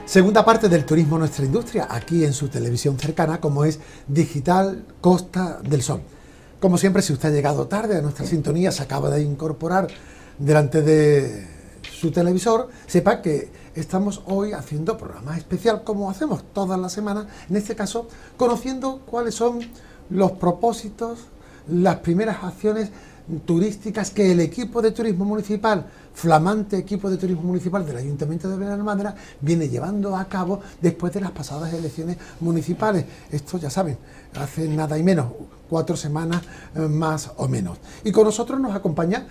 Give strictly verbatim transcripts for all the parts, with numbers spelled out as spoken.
Segunda parte del Turismo Nuestra Industria, aquí en su televisión cercana, como es Digital Costa del Sol. Como siempre, si usted ha llegado tarde a nuestra sintonía, se acaba de incorporar delante de su televisor, sepa que estamos hoy haciendo programa especial, como hacemos todas las semanas, en este caso, conociendo cuáles son los propósitos, las primeras acciones turísticas que el equipo de turismo municipal, flamante equipo de turismo municipal del Ayuntamiento de Benalmádena, viene llevando a cabo después de las pasadas elecciones municipales. Esto ya saben, hace nada y menos, cuatro semanas eh, más o menos. Y con nosotros nos acompaña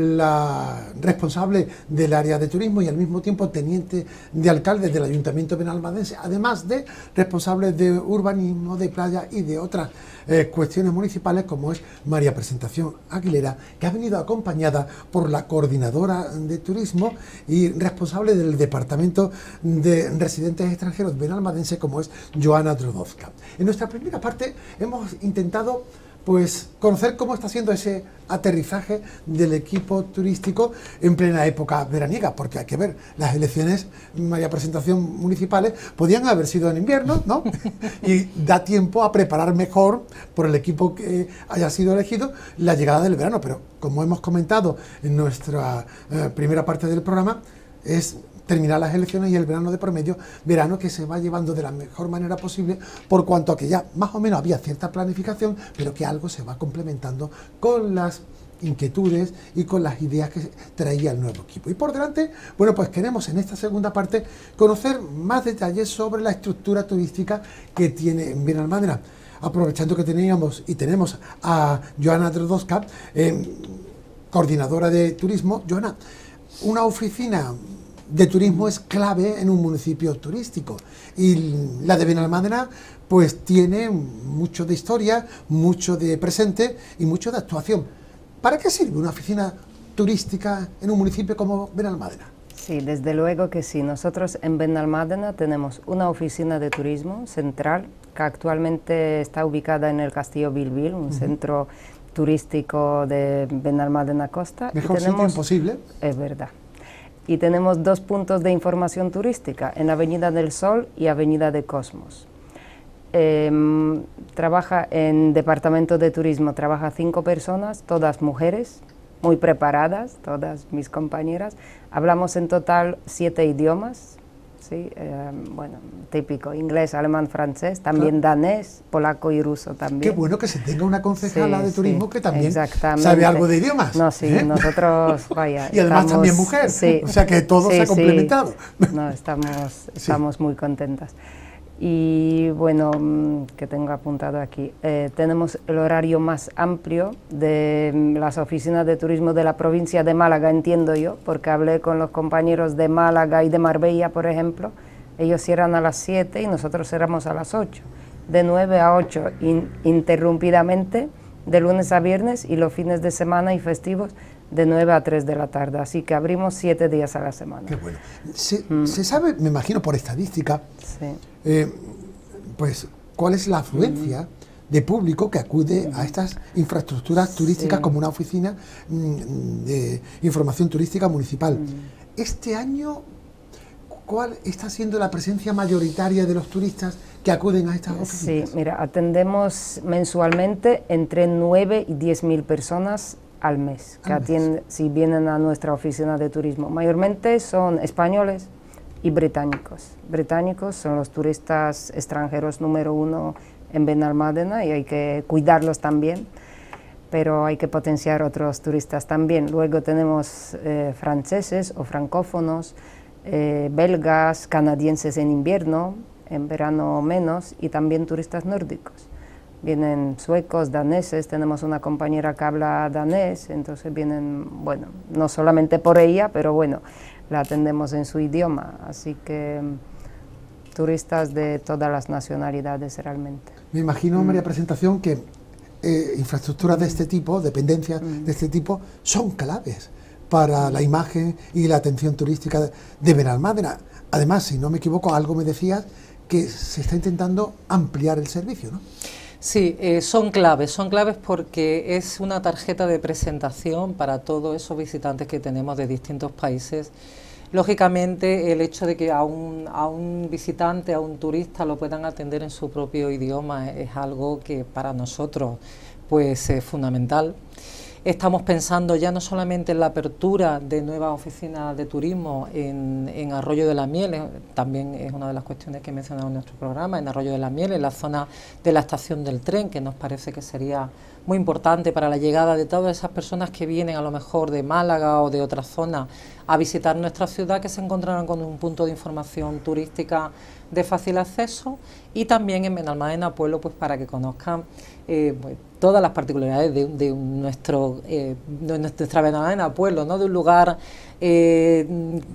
la responsable del área de turismo y al mismo tiempo teniente de alcalde del Ayuntamiento benalmadense, además de responsable de urbanismo, de playa y de otras eh, cuestiones municipales, como es María Presentación Aguilera, que ha venido acompañada por la coordinadora de turismo y responsable del departamento de residentes extranjeros benalmadense, como es Joana Drudowska. En nuestra primera parte hemos intentado pues conocer cómo está siendo ese aterrizaje del equipo turístico en plena época veraniega, porque hay que ver, las elecciones, María Presentación, municipales podían haber sido en invierno, ¿no? Y da tiempo a preparar mejor por el equipo que haya sido elegido la llegada del verano, pero como hemos comentado en nuestra eh, primera parte del programa, es terminar las elecciones y el verano de promedio, verano que se va llevando de la mejor manera posible, por cuanto a que ya más o menos había cierta planificación, pero que algo se va complementando con las inquietudes y con las ideas que traía el nuevo equipo. Y por delante, bueno, pues queremos en esta segunda parte conocer más detalles sobre la estructura turística que tiene en Benalmádena, aprovechando que teníamos y tenemos a Joana Drudowska, eh, coordinadora de turismo. Joana, una oficina de turismo es clave en un municipio turístico y la de Benalmádena pues tiene mucho de historia, mucho de presente y mucho de actuación. ¿Para qué sirve una oficina turística en un municipio como Benalmádena? Sí, desde luego que sí. Nosotros en Benalmádena tenemos una oficina de turismo central que actualmente está ubicada en el Castillo Bilbil, un uh-huh. centro turístico de Benalmádena Costa. Mejor y tenemos, sitio imposible. Es verdad. Y tenemos dos puntos de información turística, en Avenida del Sol y Avenida de Cosmos. Eh, trabaja en Departamento de Turismo, trabaja cinco personas, todas mujeres, muy preparadas, todas mis compañeras. Hablamos en total siete idiomas, ¿sí? eh, bueno, típico, inglés, alemán, francés, también claro. danés, polaco y ruso también. Qué bueno que se tenga una concejala sí, de turismo sí, que también sabe algo de idiomas. No, sí, ¿eh? nosotros, vaya. Y además estamos, también mujer, sí, o sea que todo sí, se ha complementado. Sí. No, estamos, estamos sí. muy contentas. Y bueno, que tengo apuntado aquí, eh, tenemos el horario más amplio de las oficinas de turismo de la provincia de Málaga, entiendo yo, porque hablé con los compañeros de Málaga y de Marbella, por ejemplo. Ellos cierran a las siete y nosotros cerramos a las ocho, de nueve a ocho, in, interrumpidamente, de lunes a viernes, y los fines de semana y festivos de nueve a tres de la tarde, así que abrimos siete días a la semana. Qué bueno. Se, mm. se sabe, me imagino por estadística, sí. eh, pues cuál es la afluencia mm. de público que acude mm. a estas infraestructuras turísticas, sí. como una oficina mm, de información turística municipal. Mm. Este año, ¿cuál está siendo la presencia mayoritaria de los turistas que acuden a estas oficinas? Sí, mira, atendemos mensualmente entre nueve y diez mil personas al mes, que atienden, si vienen a nuestra oficina de turismo. Mayormente son españoles y británicos. Británicos son los turistas extranjeros número uno en Benalmádena y hay que cuidarlos también, pero hay que potenciar otros turistas también. Luego tenemos eh, franceses o francófonos, eh, belgas, canadienses en invierno, en verano menos, y también turistas nórdicos. Vienen suecos, daneses, tenemos una compañera que habla danés, entonces vienen, bueno, no solamente por ella, pero bueno, la atendemos en su idioma, así que turistas de todas las nacionalidades realmente. Me imagino, mm. María Presentación, que eh, infraestructuras de este tipo, dependencias mm. de este tipo, son claves para la imagen y la atención turística de, de Benalmádena. Además, si no me equivoco, algo me decías que se está intentando ampliar el servicio, ¿no? Sí, eh, son claves, son claves porque es una tarjeta de presentación para todos esos visitantes que tenemos de distintos países lógicamente el hecho de que a un, a un visitante, a un turista lo puedan atender en su propio idioma es, es algo que para nosotros pues es fundamental. Estamos pensando ya no solamente en la apertura de nuevas oficinas de turismo en, en Arroyo de la Miel, eh, también es una de las cuestiones que he mencionado en nuestro programa, en Arroyo de la Miel, en la zona de la estación del tren, que nos parece que sería muy importante para la llegada de todas esas personas que vienen a lo mejor de Málaga o de otras zonas a visitar nuestra ciudad, que se encontrarán con un punto de información turística de fácil acceso, y también en Benalmádena Pueblo, pues para que conozcan eh, pues, todas las particularidades de, de nuestro eh, de nuestra Benalmádena Pueblo, ¿no? De un lugar eh,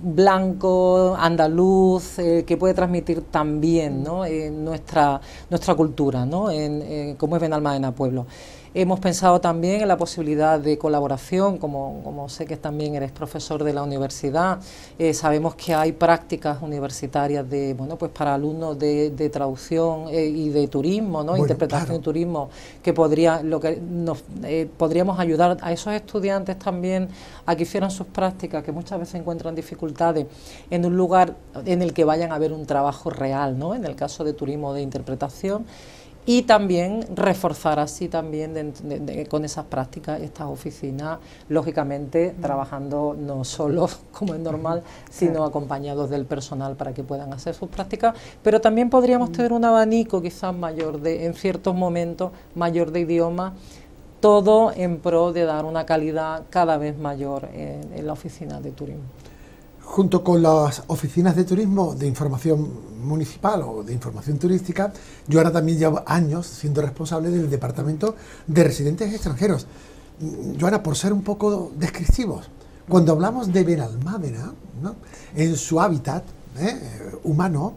blanco, andaluz, eh, que puede transmitir también, ¿no? eh, nuestra nuestra cultura, ¿no? en, eh, como es Benalmádena Pueblo. Hemos pensado también en la posibilidad de colaboración, como, como sé que también eres profesor de la universidad, eh, sabemos que hay prácticas universitarias de, bueno, pues para alumnos de, de traducción eh, y de turismo, ¿no? Bueno, interpretación claro. y turismo, que podría, lo que nos eh, podríamos ayudar a esos estudiantes también a que hicieran sus prácticas, que muchas veces encuentran dificultades en un lugar en el que vayan a ver un trabajo real, ¿no? En el caso de turismo de interpretación. Y también reforzar así también de, de, de, con esas prácticas estas oficinas, lógicamente mm. trabajando no solo como es normal, sino claro. acompañados del personal para que puedan hacer sus prácticas, pero también podríamos mm. tener un abanico quizás mayor de, en ciertos momentos, mayor de idiomas, todo en pro de dar una calidad cada vez mayor en, en la oficina de turismo. Junto con las oficinas de turismo de información municipal o de información turística, yo ahora también llevo años siendo responsable del departamento de residentes extranjeros. Joana, por ser un poco descriptivos, cuando hablamos de Benalmádena, ¿no? en su hábitat ¿eh? humano,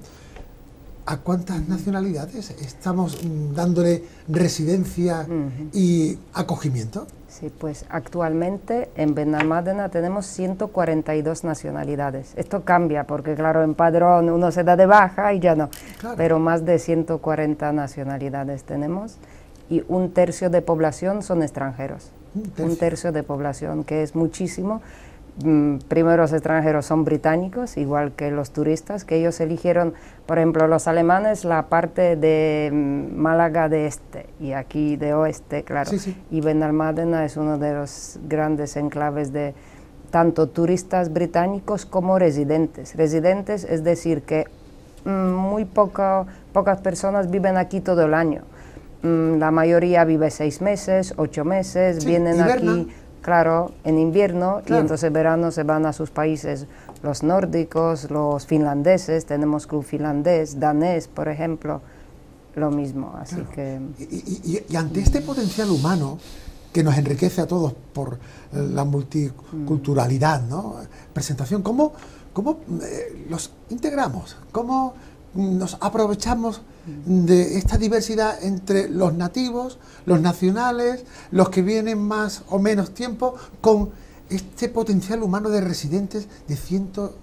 ¿a cuántas nacionalidades estamos dándole residencia uh-huh. y acogimiento? Sí, pues actualmente en Benalmádena tenemos ciento cuarenta y dos nacionalidades. Esto cambia porque, claro, en padrón uno se da de baja y ya no, claro. pero más de ciento cuarenta nacionalidades tenemos y un tercio de población son extranjeros. Un tercio, un tercio de población, que es muchísimo. Mm, primero los extranjeros son británicos, igual que los turistas, que ellos eligieron, por ejemplo, los alemanes, la parte de mm, Málaga de este y aquí de oeste, claro. Sí, sí. Y Benalmádena es uno de los grandes enclaves de tanto turistas británicos como residentes. Residentes es decir que mm, muy poco, pocas personas viven aquí todo el año. Mm, la mayoría vive seis meses, ocho meses, sí, vienen hiberna. aquí... Claro, en invierno, claro. y entonces en verano se van a sus países, los nórdicos, los finlandeses, tenemos club finlandés, danés, por ejemplo, lo mismo, así claro. que... Y, y, y ante este potencial humano que nos enriquece a todos por la multiculturalidad, ¿no? Presentación, ¿cómo, cómo eh, los integramos? ¿Cómo nos aprovechamos de esta diversidad entre los nativos, los nacionales, los que vienen más o menos tiempo, con este potencial humano de residentes de cientos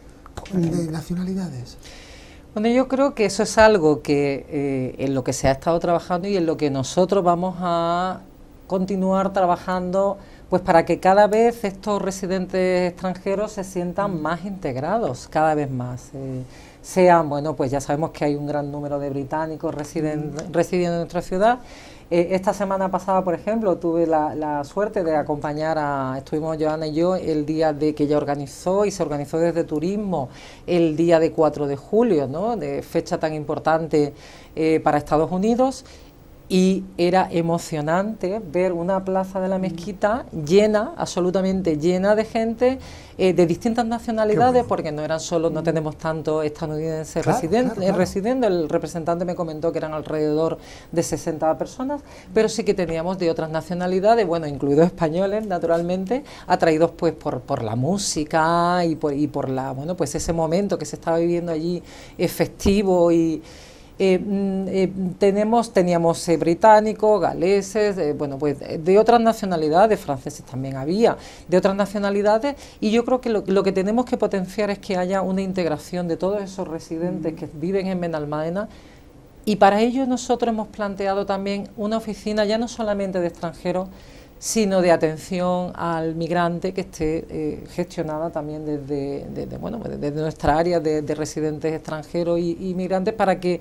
de nacionalidades? Bueno, yo creo que eso es algo que eh, en lo que se ha estado trabajando y en lo que nosotros vamos a continuar trabajando, pues para que cada vez estos residentes extranjeros se sientan más integrados, cada vez más. Eh, sean, bueno, pues ya sabemos que hay un gran número de británicos residen, residiendo en nuestra ciudad. Eh, esta semana pasada, por ejemplo, tuve la, la suerte de acompañar a, estuvimos Joana y yo, el día de que ella organizó y se organizó desde Turismo, el día de cuatro de julio, ¿no? De fecha tan importante eh, para Estados Unidos. Y era emocionante ver una plaza de la Mezquita llena, absolutamente llena de gente eh, de distintas nacionalidades, bueno. porque no eran solo, no tenemos tanto estadounidenses claro, residentes, claro, claro. residiendo, el representante me comentó que eran alrededor de sesenta personas, pero sí que teníamos de otras nacionalidades, bueno, incluidos españoles, naturalmente, atraídos pues por, por la música y por, y por la, bueno, pues ese momento que se estaba viviendo allí eh, festivo y... Eh, eh, tenemos, teníamos eh, británicos, galeses, eh, bueno, pues de otras nacionalidades, franceses también había, de otras nacionalidades, y yo creo que lo, lo que tenemos que potenciar es que haya una integración de todos esos residentes que viven en Benalmádena, y para ello nosotros hemos planteado también una oficina ya no solamente de extranjeros, sino de atención al migrante que esté eh, gestionada también desde, desde, bueno, desde nuestra área de, de residentes extranjeros y, y migrantes, para que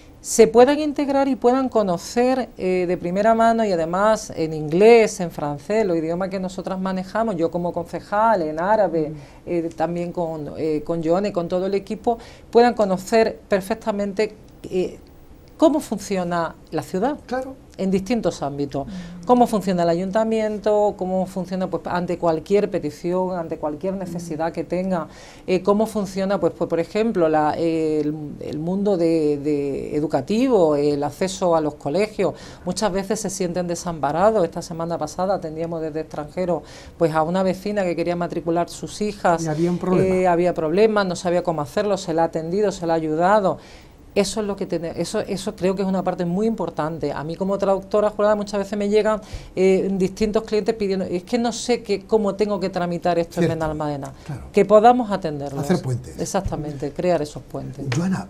se puedan integrar y puedan conocer eh, de primera mano, y además en inglés, en francés, los idiomas que nosotras manejamos, yo como concejal, en árabe, eh, también con, eh, con Joana y con todo el equipo, puedan conocer perfectamente eh, cómo funciona la ciudad. Claro. En distintos ámbitos, cómo funciona el ayuntamiento, cómo funciona pues ante cualquier petición, ante cualquier necesidad que tenga, eh, cómo funciona pues, pues por ejemplo la, eh, el, el mundo de, de educativo, el acceso a los colegios. Muchas veces se sienten desamparados. Esta semana pasada atendíamos desde extranjero pues a una vecina que quería matricular sus hijas, y había un problema. Eh, había problemas, no sabía cómo hacerlo, se la ha atendido, se la ha ayudado. Eso es lo que tiene, eso, eso creo que es una parte muy importante. A mí como traductora jurada muchas veces me llegan eh, distintos clientes pidiendo, es que no sé que, cómo tengo que tramitar esto Cierto. en Benalmádena. Claro. Que podamos atenderlos. Hacer puentes. Exactamente, crear esos puentes. Joana,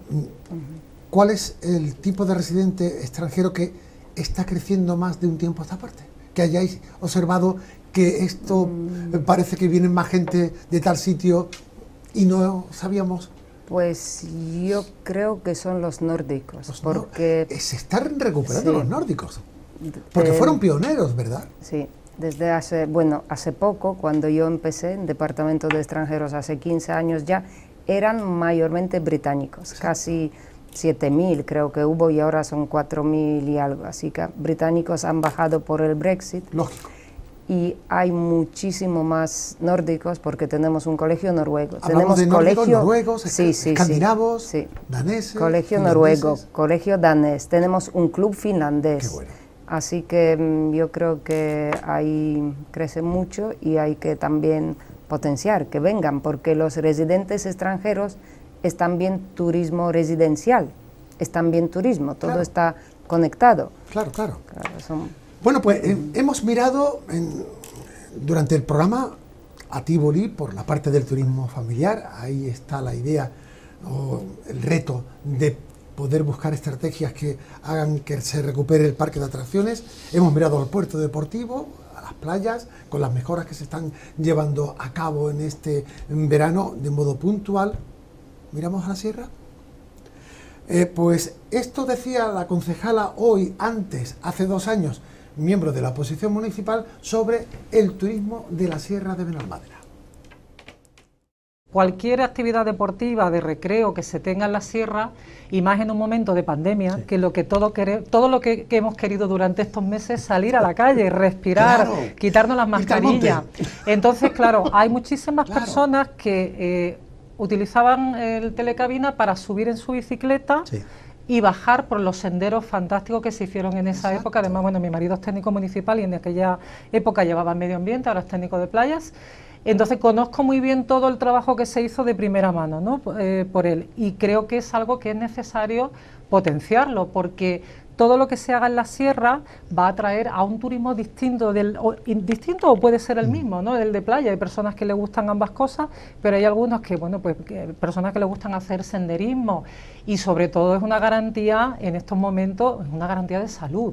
¿cuál es el tipo de residente extranjero que está creciendo más de un tiempo a esta parte? Que hayáis observado que esto mm. parece que viene más gente de tal sitio y no sabíamos. Pues yo creo que son los nórdicos, los porque... No, se están recuperando sí, los nórdicos, porque eh, fueron pioneros, ¿verdad? Sí, desde hace, bueno, hace poco, cuando yo empecé en Departamento de Extranjeros, hace quince años ya, eran mayormente británicos, sí. Casi siete mil creo que hubo y ahora son cuatro mil y algo, así que británicos han bajado por el Brexit. Lógico. Y hay muchísimo más nórdicos porque tenemos un colegio noruego. Hablamos tenemos de colegio nórdicos, noruegos, sí, sí, escandinavos, sí. daneses, colegio noruego, colegio danés, tenemos un club finlandés. Qué bueno. Así que mm, yo creo que ahí crece mucho y hay que también potenciar que vengan, porque los residentes extranjeros es también turismo residencial, es también turismo, todo claro. está conectado. Claro, claro. claro son, Bueno, pues eh, hemos mirado en, durante el programa a Tívoli por la parte del turismo familiar. Ahí está la idea o el reto de poder buscar estrategias que hagan que se recupere el parque de atracciones. Hemos mirado al puerto deportivo, a las playas, con las mejoras que se están llevando a cabo en este verano de modo puntual. ¿Miramos a la sierra? Eh, pues esto decía la concejala hoy, antes, hace dos años, miembro de la oposición municipal, sobre el turismo de la Sierra de Benalmádena. Cualquier actividad deportiva, de recreo que se tenga en la sierra, y más en un momento de pandemia, sí. que lo que todo, quere, todo lo que, que hemos querido durante estos meses, salir a la calle, respirar, claro. quitarnos las mascarillas. Entonces, claro, hay muchísimas claro. personas que eh, utilizaban el telecabina para subir en su bicicleta, sí. y bajar por los senderos fantásticos que se hicieron en esa Exacto. época. Además, bueno, mi marido es técnico municipal y en aquella época llevaba medio ambiente, ahora es técnico de playas. Entonces conozco muy bien todo el trabajo que se hizo de primera mano, ¿no? eh, por él, y creo que es algo que es necesario potenciarlo, porque todo lo que se haga en la sierra va a atraer a un turismo distinto, del, o, distinto o puede ser el mismo, ¿no? El de playa. Hay personas que les gustan ambas cosas, pero hay algunos que, bueno, pues que, personas que les gustan hacer senderismo, y sobre todo es una garantía en estos momentos, es una garantía de salud.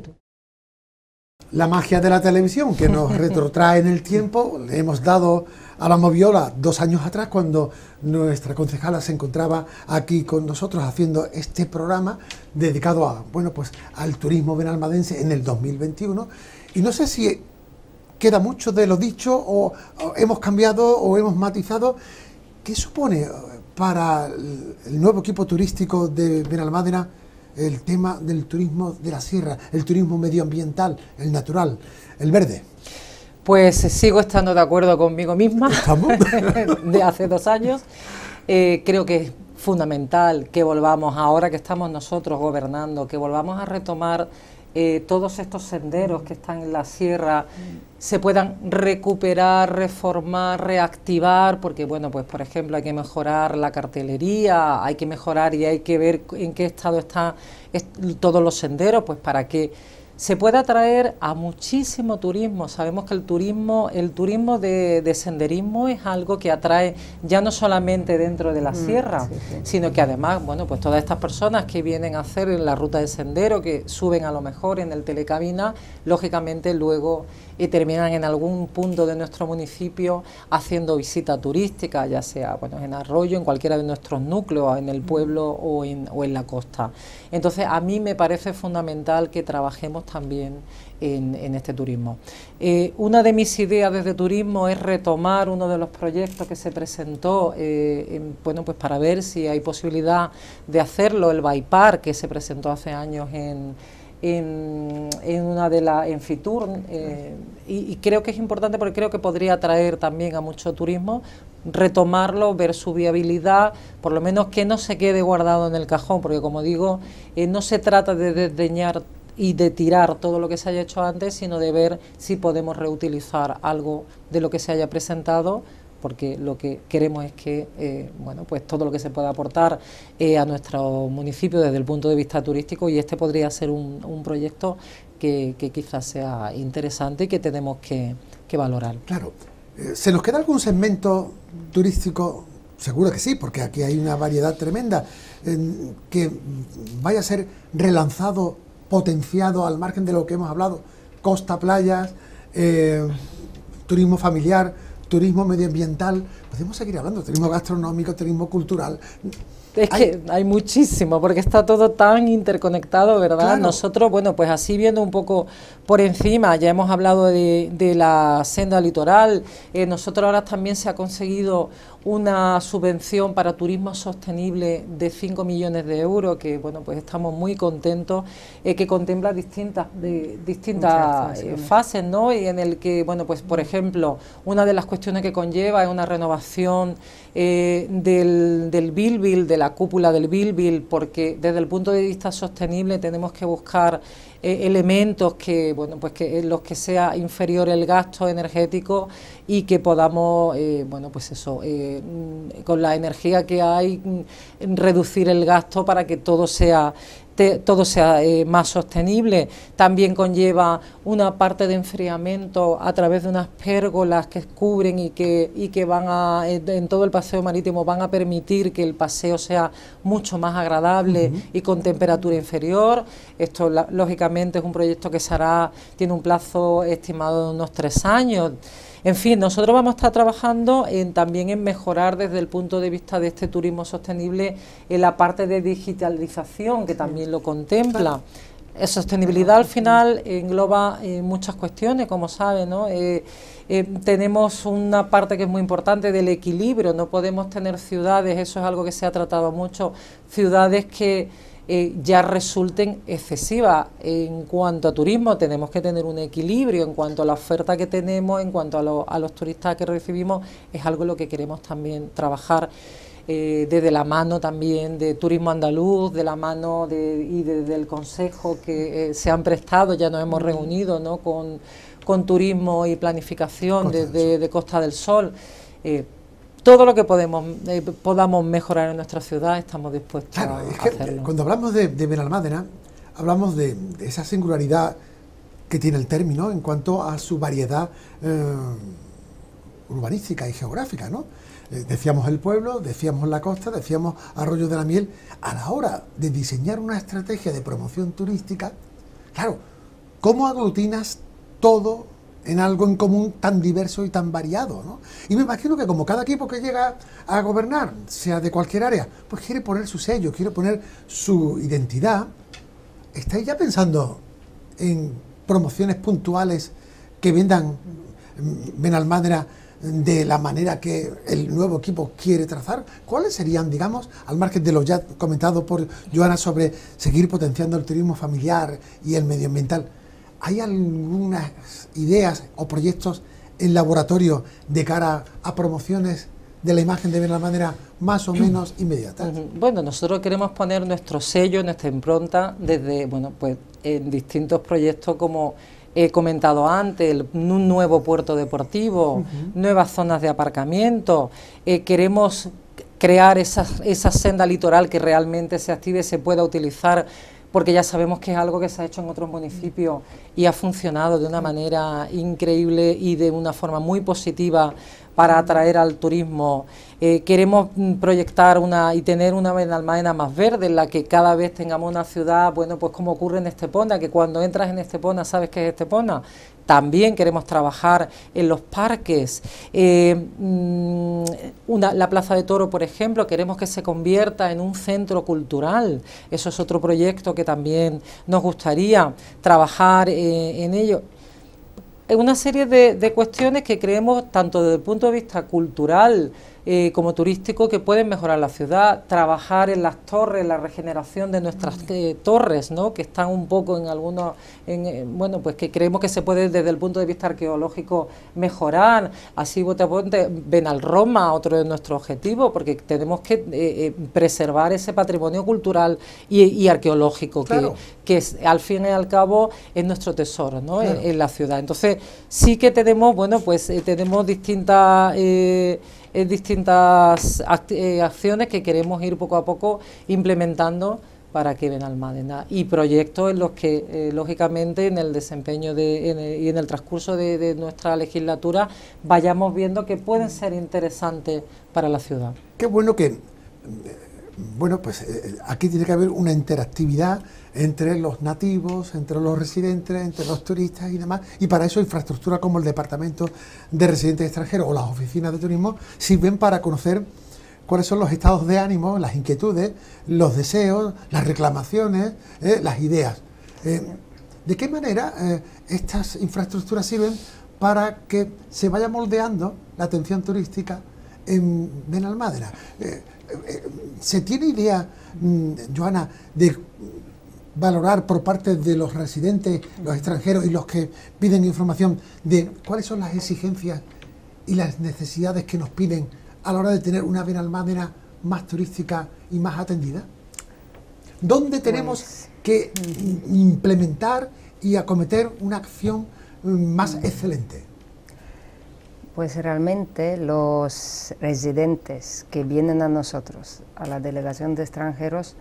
La magia de la televisión que nos retrotrae en el tiempo. Le hemos dado a la moviola dos años atrás, cuando nuestra concejala se encontraba aquí con nosotros haciendo este programa dedicado a, bueno, pues al turismo benalmadense en el dos mil veintiuno, y no sé si queda mucho de lo dicho o, o hemos cambiado o hemos matizado. ¿Qué supone para el nuevo equipo turístico de Benalmádena el tema del turismo de la sierra, el turismo medioambiental, el natural, el verde? Pues sigo estando de acuerdo conmigo misma de hace dos años. Eh, creo que es fundamental que volvamos, ahora que estamos nosotros gobernando, que volvamos a retomar eh, todos estos senderos que están en la sierra, se puedan recuperar, reformar, reactivar, porque bueno, pues por ejemplo hay que mejorar la cartelería, hay que mejorar y hay que ver en qué estado están todos los senderos, pues para que se puede atraer a muchísimo turismo. Sabemos que el turismo, el turismo de, de senderismo es algo que atrae ya no solamente dentro de la sierra, sí, sí. sino que además, bueno, pues todas estas personas que vienen a hacer la ruta de sendero, que suben a lo mejor en el telecabina, lógicamente luego eh, terminan en algún punto de nuestro municipio haciendo visita turística, ya sea bueno en Arroyo, en cualquiera de nuestros núcleos, en el pueblo o en, o en la costa. Entonces, a mí me parece fundamental que trabajemos también en, en este turismo. Eh, una de mis ideas desde turismo es retomar uno de los proyectos que se presentó, eh, en, bueno, pues para ver si hay posibilidad de hacerlo, el Baipar, que se presentó hace años en, en, en una de las, en Fitur, eh, y, y creo que es importante porque creo que podría atraer también a mucho turismo, retomarlo, ver su viabilidad, por lo menos que no se quede guardado en el cajón, porque como digo, eh, no se trata de desdeñar y de tirar todo lo que se haya hecho antes, sino de ver si podemos reutilizar algo de lo que se haya presentado, porque lo que queremos es que eh, bueno, pues todo lo que se pueda aportar eh, a nuestro municipio desde el punto de vista turístico, y este podría ser un, un proyecto que, que quizás sea interesante y que tenemos que, que valorar. Claro. ¿Se nos queda algún segmento turístico? Seguro que sí, porque aquí hay una variedad tremenda, eh, que vaya a ser relanzado, potenciado al margen de lo que hemos hablado, costa, playas, eh, turismo familiar, turismo medioambiental, podemos seguir hablando, turismo gastronómico, turismo cultural. Es hay, que hay muchísimo, porque está todo tan interconectado, ¿verdad? Claro. Nosotros, bueno, pues así viendo un poco por encima, ya hemos hablado de, de la senda litoral, eh, nosotros ahora también se ha conseguido una subvención para turismo sostenible de cinco millones de euros, que bueno, pues estamos muy contentos, eh, que contempla distintas, de, distintas eh, fases, ¿no? Y en el que, bueno, pues por ejemplo, una de las cuestiones que conlleva es una renovación eh, del, del Bilbil, de la cúpula del Bilbil, porque desde el punto de vista sostenible tenemos que buscar eh, elementos que, bueno, pues que en los que sea inferior el gasto energético y que podamos, eh, bueno, pues eso, eh, con la energía que hay, reducir el gasto para que todo sea Te, todo sea eh, más sostenible. También conlleva una parte de enfriamiento a través de unas pérgolas que cubren y que, y que van a, en todo el paseo marítimo, van a permitir que el paseo sea mucho más agradable uh-huh. y con temperatura inferior. Esto la, lógicamente es un proyecto que se hará, tiene un plazo estimado de unos tres años. En fin, nosotros vamos a estar trabajando en, también en mejorar desde el punto de vista de este turismo sostenible en la parte de digitalización, que también lo contempla. La sostenibilidad al final engloba eh, muchas cuestiones, como saben, ¿no? Eh, eh, tenemos una parte que es muy importante del equilibrio, no podemos tener ciudades, eso es algo que se ha tratado mucho, ciudades que Eh, ya resulten excesivas. En cuanto a turismo tenemos que tener un equilibrio, en cuanto a la oferta que tenemos, en cuanto a, lo, a los turistas que recibimos, es algo en lo que queremos también trabajar eh, desde la mano también de Turismo Andaluz, de la mano de, y de, del Consejo que eh, se han prestado, ya nos hemos reunido, ¿no? con, con Turismo y Planificación Costa de, de Costa del Sol. Eh, Todo lo que podemos eh, podamos mejorar en nuestra ciudad estamos dispuestos claro, a, es que a hacerlo. Cuando hablamos de, de Benalmádena, hablamos de, de esa singularidad que tiene el término en cuanto a su variedad eh, urbanística y geográfica, ¿no? Eh, decíamos el pueblo, decíamos la costa, decíamos Arroyo de la Miel. A la hora de diseñar una estrategia de promoción turística, claro, ¿cómo aglutinas todo en algo en común tan diverso y tan variado, ¿no? Y me imagino que como cada equipo que llega a gobernar, sea de cualquier área, pues quiere poner su sello, quiere poner su identidad. ¿Estáis ya pensando en promociones puntuales que vendan Benalmádena de la manera que el nuevo equipo quiere trazar? ¿Cuáles serían, digamos, al margen de lo ya comentado por Joana sobre seguir potenciando el turismo familiar y el medioambiental? ¿Hay algunas ideas o proyectos en laboratorio de cara a promociones de la imagen de Benalmádena más o menos inmediatas? Bueno, nosotros queremos poner nuestro sello, nuestra impronta desde, bueno, pues en distintos proyectos como he comentado antes, el, un nuevo puerto deportivo, uh-huh. nuevas zonas de aparcamiento. Eh, queremos crear esa, esa senda litoral que realmente se active, se pueda utilizar porque ya sabemos que es algo que se ha hecho en otros municipios y ha funcionado de una manera increíble y de una forma muy positiva para atraer al turismo. Eh, queremos proyectar una y tener una Benalmádena más verde, en la que cada vez tengamos una ciudad, bueno, pues como ocurre en Estepona, que cuando entras en Estepona sabes que es Estepona. También queremos trabajar en los parques. Eh, una, la Plaza de Toro, por ejemplo, queremos que se convierta en un centro cultural. Eso es otro proyecto que también nos gustaría trabajar eh, en ello. Una serie de, de cuestiones que creemos, tanto desde el punto de vista cultural eh, como turístico, que pueden mejorar la ciudad. Trabajar en las torres, la regeneración de nuestras eh, torres, ¿no?, que están un poco en algunos, en, eh, bueno, pues que creemos que se puede desde el punto de vista arqueológico mejorar. Así, Botaponte, Benalroma, otro de nuestros objetivos, porque tenemos que eh, eh, preservar ese patrimonio cultural y, y arqueológico, claro, que, que es, al fin y al cabo es nuestro tesoro, ¿no?, claro, en, en la ciudad. Entonces sí que tenemos, bueno, pues eh, tenemos distintas eh, eh, distintas act eh, acciones que queremos ir poco a poco implementando para que Benalmádena, y proyectos en los que eh, lógicamente en el desempeño de, en el, y en el transcurso de, de nuestra legislatura vayamos viendo que pueden ser interesantes para la ciudad. Qué bueno que, bueno, pues eh, aquí tiene que haber una interactividad entre los nativos, entre los residentes, entre los turistas y demás, y para eso infraestructura como el Departamento de Residentes Extranjeros o las oficinas de turismo sirven para conocer cuáles son los estados de ánimo, las inquietudes, los deseos, las reclamaciones, eh, las ideas. Eh, ¿De qué manera eh, estas infraestructuras sirven para que se vaya moldeando la atención turística en Benalmádena? Eh, eh, ¿Se tiene idea, mmm, Joana, de valorar por parte de los residentes, los extranjeros y los que piden información de cuáles son las exigencias y las necesidades que nos piden a la hora de tener una Benalmádena más turística y más atendida? ¿Dónde tenemos pues, que implementar y acometer una acción más excelente? Pues realmente los residentes que vienen a nosotros, a la Delegación de Extranjeros,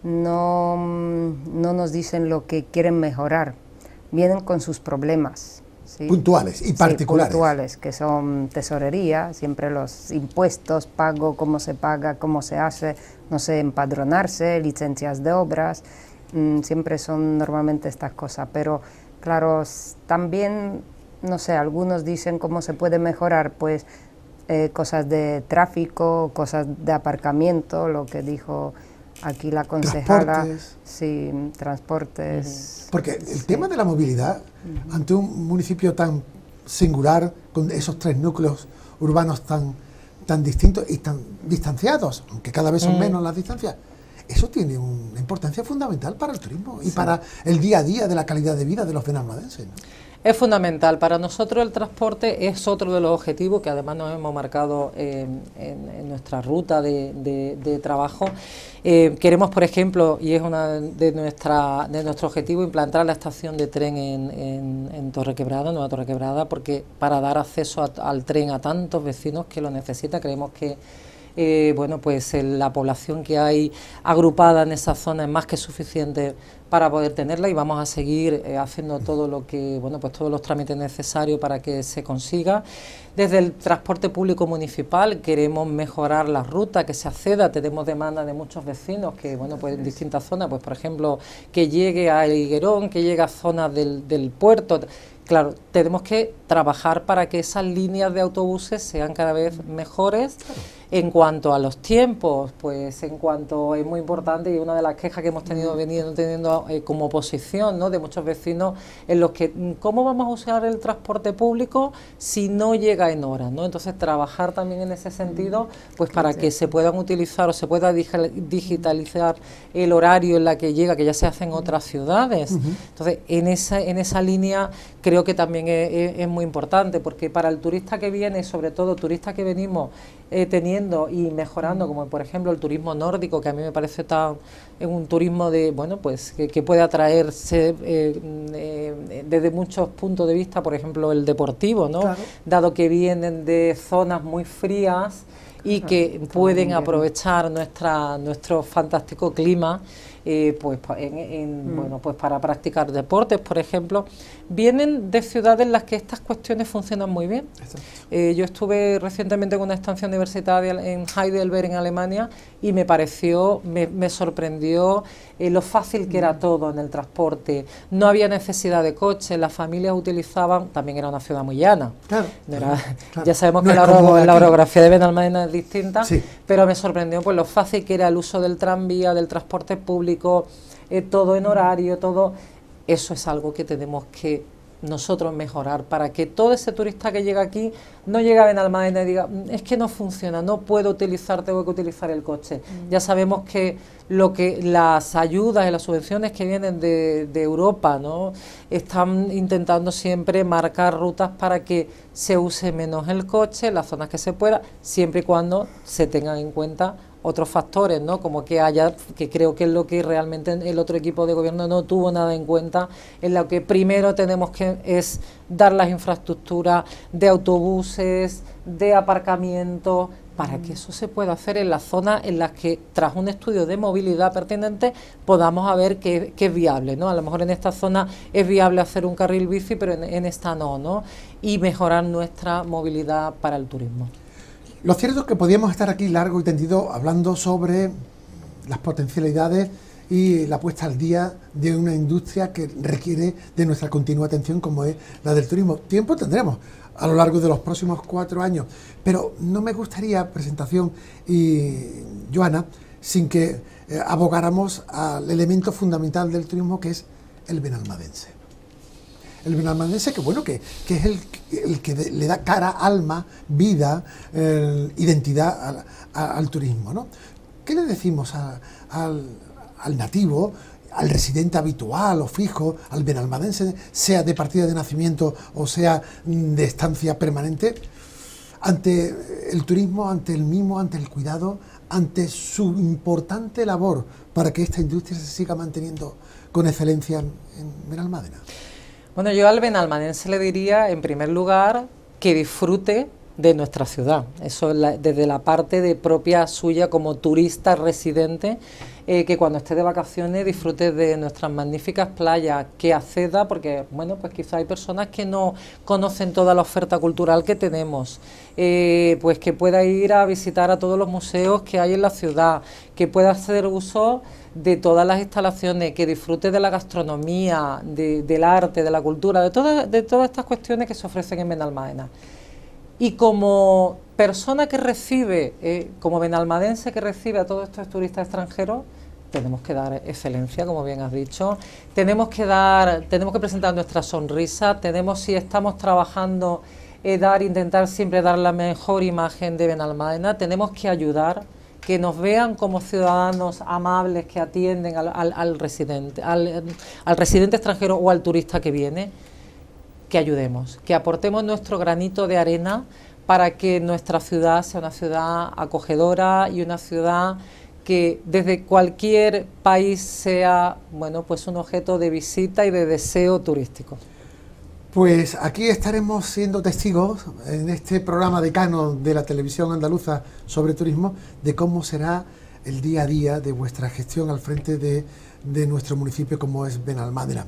no, no nos dicen lo que quieren mejorar, vienen con sus problemas. ¿Sí? Puntuales y particulares. Sí, puntuales, que son tesorería, siempre los impuestos, pago, cómo se paga, cómo se hace, no sé, empadronarse, licencias de obras, mmm, siempre son normalmente estas cosas, pero claro, también, no sé, algunos dicen cómo se puede mejorar, pues eh, cosas de tráfico, cosas de aparcamiento, lo que dijo aquí la concejala. Transportes. Sí, transportes. Porque el sí. tema de la movilidad, uh-huh, ante un municipio tan singular, con esos tres núcleos urbanos tan, tan distintos y tan distanciados, aunque cada vez son uh-huh. menos las distancias, eso tiene una importancia fundamental para el turismo y sí. para el día a día de la calidad de vida de los benalmadenses, ¿no? Es fundamental. Para nosotros el transporte es otro de los objetivos que además nos hemos marcado eh, en, en nuestra ruta de, de, de trabajo. Eh, queremos, por ejemplo, y es una de, nuestra, de nuestro objetivo, implantar la estación de tren en, en, en Torrequebrada, Nueva Torrequebrada, porque para dar acceso a, al tren a tantos vecinos que lo necesitan, creemos que Eh, bueno, pues eh, la población que hay agrupada en esa zona es más que suficiente para poder tenerla, y vamos a seguir eh, haciendo todo lo que, bueno, pues todos los trámites necesarios para que se consiga. Desde el transporte público municipal queremos mejorar la ruta, que se acceda, tenemos demanda de muchos vecinos que, bueno, pues en distintas zonas, pues por ejemplo, que llegue a El Higuerón, que llegue a zonas del, del puerto. Claro, tenemos que trabajar para que esas líneas de autobuses sean cada vez mejores. Claro. En cuanto a los tiempos, pues en cuanto es muy importante, y una de las quejas que hemos tenido venido teniendo eh, como oposición, ¿no?, de muchos vecinos, en los que ¿cómo vamos a usar el transporte público si no llega en horas, ¿no? Entonces trabajar también en ese sentido, pues para que se puedan utilizar o se pueda digitalizar el horario en la que llega, que ya se hace en otras ciudades. Uh-huh. Entonces en esa, en esa línea creo que también es, es, es muy importante, porque para el turista que viene, sobre todo turistas que venimos eh, teniendo y mejorando, como por ejemplo el turismo nórdico, que a mí me parece tan es un turismo de bueno pues que, que puede atraerse eh, eh, desde muchos puntos de vista, por ejemplo el deportivo, ¿no? Claro. Dado que vienen de zonas muy frías y que pueden aprovechar nuestra nuestro fantástico clima. eh, pues, en, en, mm. bueno, pues para practicar deportes, por ejemplo, vienen de ciudades en las que estas cuestiones funcionan muy bien. Eh, yo estuve recientemente en una estancia universitaria en Heidelberg, en Alemania, y me pareció, me, me sorprendió eh, lo fácil que era todo en el transporte. No había necesidad de coche, las familias utilizaban, también era una ciudad muy llana. Claro, no era, claro. Ya sabemos no que la, oro, la orografía de Benalmádena es distinta, sí. Pero me sorprendió pues lo fácil que era el uso del tranvía, del transporte público, eh, todo en horario, todo. Eso es algo que tenemos que nosotros mejorar para que todo ese turista que llega aquí no llegue a Benalmádena y diga, es que no funciona, no puedo utilizar, tengo que utilizar el coche. Mm. Ya sabemos que lo que las ayudas y las subvenciones que vienen de, de Europa, ¿no?, están intentando siempre marcar rutas para que se use menos el coche, las zonas que se pueda, siempre y cuando se tengan en cuenta otros factores, ¿no?, como que haya, que creo que es lo que realmente el otro equipo de gobierno no tuvo nada en cuenta, en lo que primero tenemos que es dar las infraestructuras de autobuses, de aparcamientos, para que eso se pueda hacer en las zonas en las que, tras un estudio de movilidad pertinente, podamos a ver que, que es viable, ¿no? A lo mejor en esta zona es viable hacer un carril bici, pero en, en esta no, ¿no? Y mejorar nuestra movilidad para el turismo. Lo cierto es que podíamos estar aquí largo y tendido hablando sobre las potencialidades y la puesta al día de una industria que requiere de nuestra continua atención, como es la del turismo. Tiempo tendremos a lo largo de los próximos cuatro años, pero no me gustaría, presentación y Joana, sin que eh, abogáramos al elemento fundamental del turismo, que es el benalmadense. El benalmadense, que bueno, que, que es el, el que de, le da cara, alma, vida, eh, identidad al, a, al turismo, ¿no? ¿Qué le decimos a, al, al nativo, al residente habitual o fijo, al benalmadense, sea de partida de nacimiento o sea de estancia permanente, ante el turismo, ante el mimo, ante el cuidado, ante su importante labor para que esta industria se siga manteniendo con excelencia en, en Benalmádena? Bueno, yo al benalmadense le diría, en primer lugar, que disfrute de nuestra ciudad. Eso es la, desde la parte de propia suya como turista residente, eh, que cuando esté de vacaciones disfrute de nuestras magníficas playas, que acceda, porque bueno, pues quizá hay personas que no conocen toda la oferta cultural que tenemos, eh, pues que pueda ir a visitar a todos los museos que hay en la ciudad, que pueda hacer uso de todas las instalaciones, que disfrute de la gastronomía, de, del arte, de la cultura, de todas, de todas estas cuestiones que se ofrecen en Benalmádena. Y como persona que recibe, eh, como benalmadense que recibe a todos estos turistas extranjeros, tenemos que dar excelencia, como bien has dicho, tenemos que dar, tenemos que presentar nuestra sonrisa, tenemos, si estamos trabajando, eh, dar, intentar siempre dar la mejor imagen de Benalmádena, tenemos que ayudar, que nos vean como ciudadanos amables que atienden al, al, al residente, al, al residente extranjero o al turista que viene, que ayudemos, que aportemos nuestro granito de arena para que nuestra ciudad sea una ciudad acogedora y una ciudad que desde cualquier país sea, bueno, pues un objeto de visita y de deseo turístico. Pues aquí estaremos siendo testigos en este programa decano de la televisión andaluza sobre turismo de cómo será el día a día de vuestra gestión al frente de, de nuestro municipio como es Benalmádena.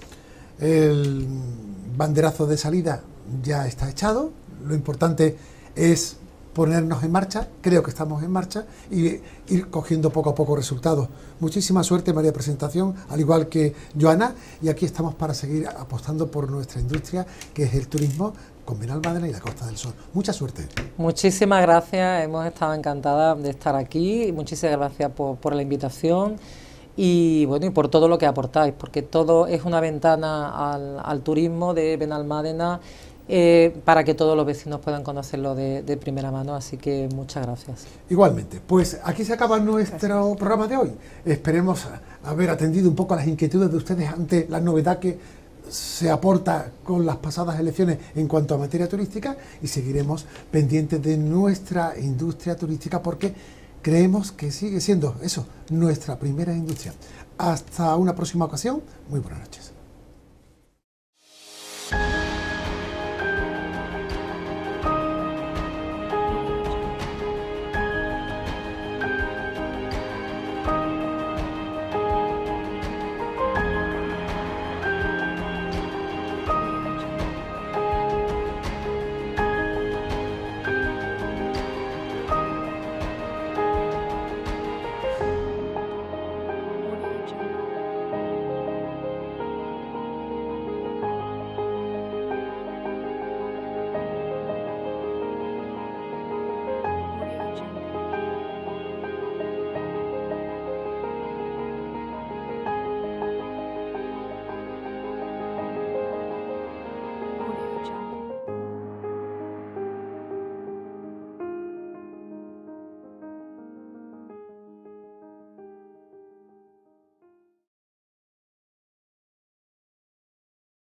El banderazo de salida ya está echado, lo importante es ponernos en marcha, creo que estamos en marcha, y ir cogiendo poco a poco resultados. Muchísima suerte, María Presentación, al igual que Joana, y aquí estamos para seguir apostando por nuestra industria, que es el turismo, con Benalmádena y la Costa del Sol. Mucha suerte. Muchísimas gracias, hemos estado encantadas de estar aquí, muchísimas gracias por, por la invitación, y bueno, y por todo lo que aportáis, porque todo es una ventana al, al turismo de Benalmádena, eh, para que todos los vecinos puedan conocerlo de, de primera mano, así que muchas gracias. Igualmente, pues aquí se acaba nuestro gracias. programa de hoy. Esperemos haber atendido un poco a las inquietudes de ustedes ante la novedad que se aporta con las pasadas elecciones en cuanto a materia turística, y seguiremos pendientes de nuestra industria turística porque creemos que sigue siendo eso, nuestra primera industria. Hasta una próxima ocasión, muy buenas noches.